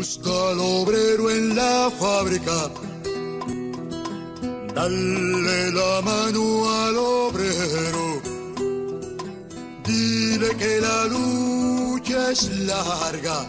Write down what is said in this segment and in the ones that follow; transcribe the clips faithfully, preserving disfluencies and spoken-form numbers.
Busca al obrero en la fábrica, dale la mano al obrero, dile que la lucha es larga,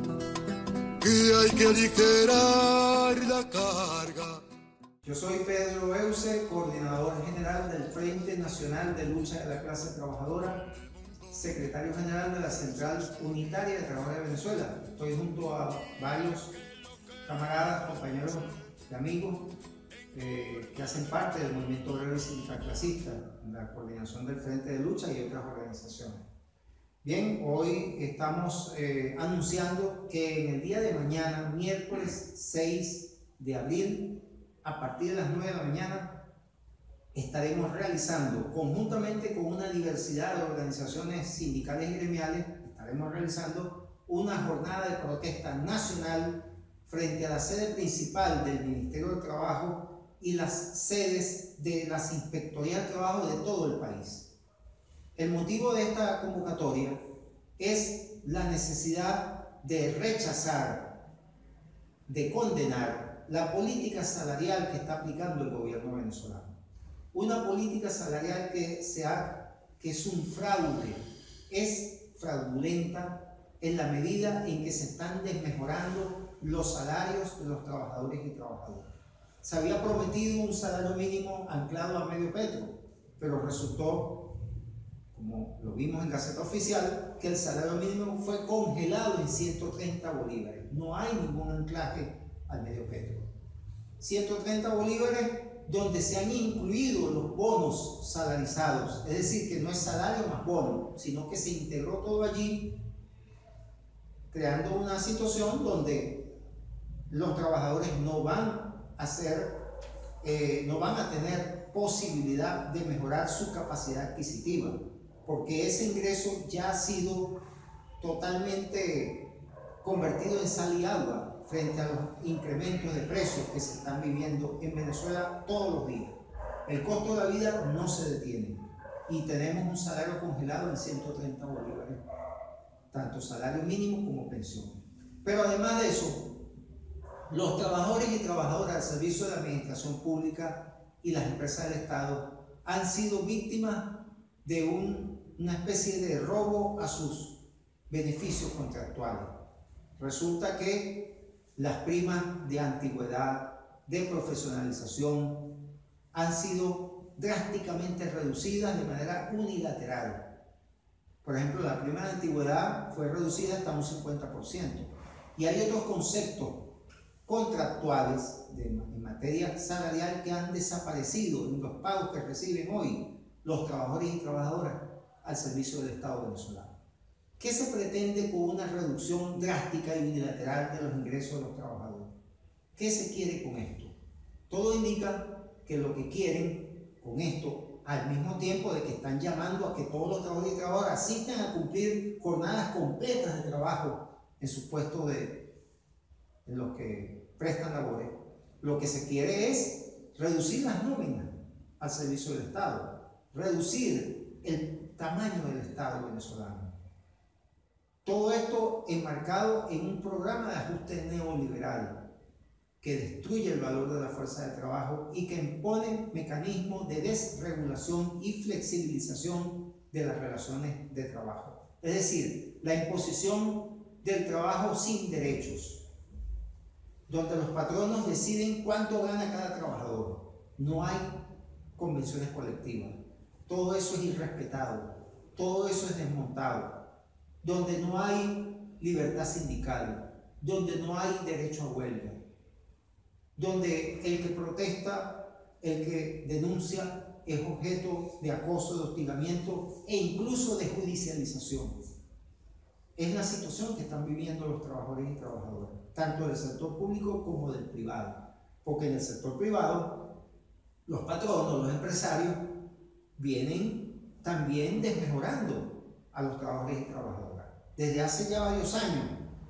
que hay que aligerar la carga. Yo soy Pedro Euse, coordinador general del Frente Nacional de Lucha de la Clase Trabajadora, secretario general de la Central Unitaria de Trabajadores de Venezuela. Estoy junto a varios camaradas, compañeros y amigos eh, que hacen parte del movimiento obrero y sindical clasista, la coordinación del Frente de Lucha y otras organizaciones. Bien, hoy estamos eh, anunciando que en el día de mañana, miércoles seis de abril, a partir de las nueve de la mañana, estaremos realizando, conjuntamente con una diversidad de organizaciones sindicales y gremiales, estaremos realizando una jornada de protesta nacional frente a la sede principal del Ministerio del Trabajo y las sedes de las Inspectorías del Trabajo de todo el país. El motivo de esta convocatoria es la necesidad de rechazar, de condenar la política salarial que está aplicando el gobierno venezolano. Una política salarial que, se ha, que es un fraude, es fraudulenta en la medida en que se están desmejorando los salarios de los trabajadores y trabajadoras. Se había prometido un salario mínimo anclado a medio petro, pero resultó, como lo vimos en Gaceta Oficial, que el salario mínimo fue congelado en ciento treinta bolívares. No hay ningún anclaje al medio petro. ciento treinta bolívares donde se han incluido los bonos salarizados, es decir, que no es salario más bono, sino que se integró todo allí, creando una situación donde los trabajadores no van a ser, eh, no van a tener posibilidad de mejorar su capacidad adquisitiva, porque ese ingreso ya ha sido totalmente convertido en sal y agua frente a los incrementos de precios que se están viviendo en Venezuela todos los días. El costo de la vida no se detiene y tenemos un salario congelado en ciento treinta bolívares, tanto salario mínimo como pensión. Pero además de eso, los trabajadores y trabajadoras del servicio de la administración pública y las empresas del Estado han sido víctimas de un, una especie de robo a sus beneficios contractuales. Resulta que las primas de antigüedad, de profesionalización, han sido drásticamente reducidas de manera unilateral. Por ejemplo, la prima de antigüedad fue reducida hasta un cincuenta por ciento. Y hay otros conceptos contractuales de, en materia salarial que han desaparecido en los pagos que reciben hoy los trabajadores y trabajadoras al servicio del Estado venezolano. ¿Qué se pretende con una reducción drástica y unilateral de los ingresos de los trabajadores? ¿Qué se quiere con esto? Todo indica que lo que quieren con esto, al mismo tiempo de que están llamando a que todos los trabajadores y trabajadoras asistan a cumplir jornadas completas de trabajo en sus puestos de, en los que prestan labores, lo que se quiere es reducir las nóminas al servicio del Estado, reducir el tamaño del Estado venezolano. Todo esto enmarcado en un programa de ajuste neoliberal que destruye el valor de la fuerza de trabajo y que impone mecanismos de desregulación y flexibilización de las relaciones de trabajo. Es decir, la imposición del trabajo sin derechos, donde los patronos deciden cuánto gana cada trabajador. No hay convenciones colectivas. Todo eso es irrespetado, todo eso es desmontado, donde no hay libertad sindical, donde no hay derecho a huelga, donde el que protesta, el que denuncia, es objeto de acoso, de hostigamiento e incluso de judicialización. Es la situación que están viviendo los trabajadores y trabajadoras, tanto del sector público como del privado, porque en el sector privado los patronos, los empresarios, vienen también desmejorando a los trabajadores y trabajadoras. Desde hace ya varios años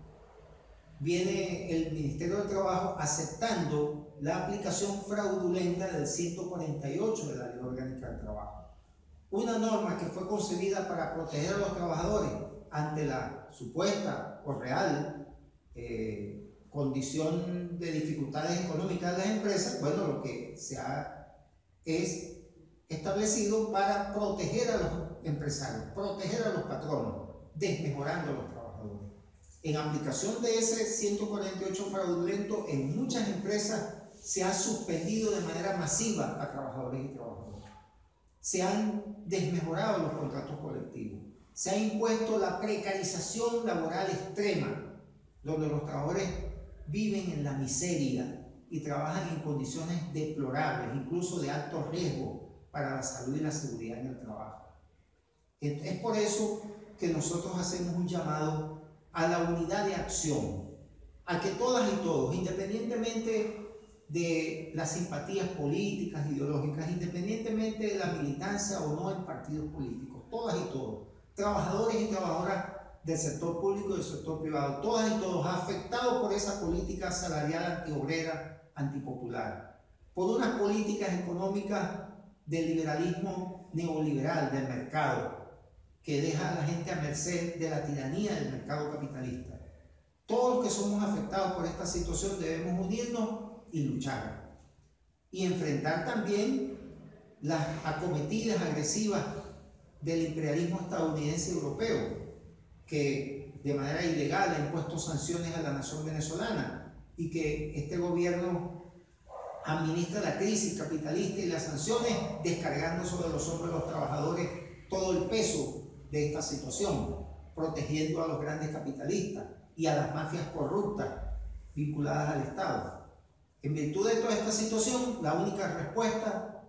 viene el Ministerio del Trabajo aceptando la aplicación fraudulenta del ciento cuarenta y ocho de la Ley Orgánica del Trabajo. Una norma que fue concebida para proteger a los trabajadores ante la supuesta o real eh, condición de dificultades económicas de las empresas, bueno, lo que se ha es establecido para proteger a los empresarios, proteger a los patronos, desmejorando a los trabajadores. En aplicación de ese ciento cuarenta y ocho fraudulento, en muchas empresas se ha suspendido de manera masiva a trabajadores y trabajadoras. Se han desmejorado los contratos colectivos. Se ha impuesto la precarización laboral extrema, donde los trabajadores viven en la miseria y trabajan en condiciones deplorables, incluso de alto riesgo para la salud y la seguridad en el trabajo. Es por eso que nosotros hacemos un llamado a la unidad de acción, a que todas y todos, independientemente de las simpatías políticas, ideológicas, independientemente de la militancia o no en partidos políticos, todas y todos, trabajadores y trabajadoras del sector público y del sector privado, todas y todos afectados por esa política salarial antiobrera, antipopular, por unas políticas económicas del liberalismo neoliberal, del mercado, que deja a la gente a merced de la tiranía del mercado capitalista. Todos los que somos afectados por esta situación debemos unirnos y luchar. Y enfrentar también las acometidas agresivas del imperialismo estadounidense y europeo, que de manera ilegal ha impuesto sanciones a la nación venezolana y que este gobierno administra la crisis capitalista y las sanciones, descargando sobre los hombros de los trabajadores todo el peso de esta situación, protegiendo a los grandes capitalistas y a las mafias corruptas vinculadas al Estado. En virtud de toda esta situación, la única respuesta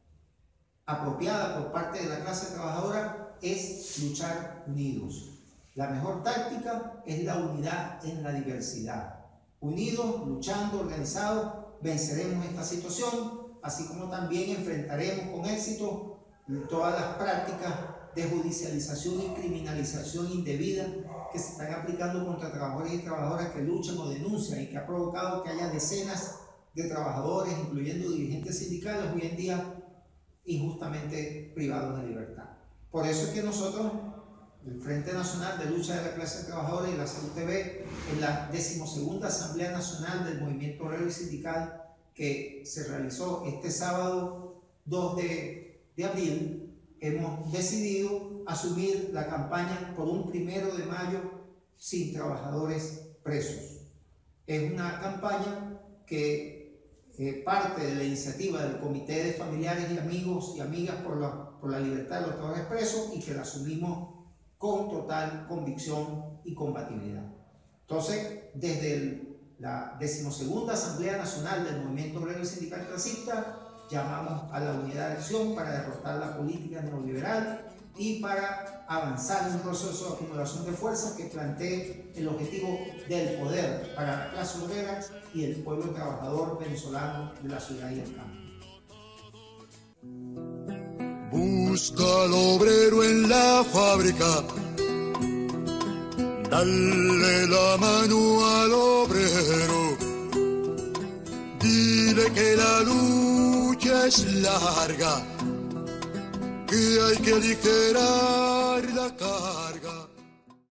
apropiada por parte de la clase trabajadora es luchar unidos. La mejor táctica es la unidad en la diversidad. Unidos, luchando, organizados, venceremos esta situación, así como también enfrentaremos con éxito todas las prácticas de judicialización y criminalización indebida que se están aplicando contra trabajadores y trabajadoras que luchan o denuncian y que ha provocado que haya decenas de trabajadores, incluyendo dirigentes sindicales, hoy en día injustamente privados de libertad. Por eso es que nosotros, el Frente Nacional de Lucha de la Clase Trabajadora y la C U T V, en la decimosegunda Asamblea Nacional del Movimiento Obrero y Sindical que se realizó este sábado dos de abril, hemos decidido asumir la campaña por un primero de mayo sin trabajadores presos. Es una campaña que eh, parte de la iniciativa del Comité de Familiares y Amigos y Amigas por la, por la Libertad de los Trabajadores Presos y que la asumimos con total convicción y combatividad. Entonces, desde el, la decimosegunda Asamblea Nacional del Movimiento Obrero y Sindical Clasista, llamamos a la unidad de acción para derrotar la política neoliberal y para avanzar en un proceso de acumulación de fuerzas que plantee el objetivo del poder para la clase obrera y el pueblo trabajador venezolano de la ciudad y el campo. Busca al obrero en la fábrica, dale la mano al obrero, dile que la lucha es larga, que hay que aligerar la carga.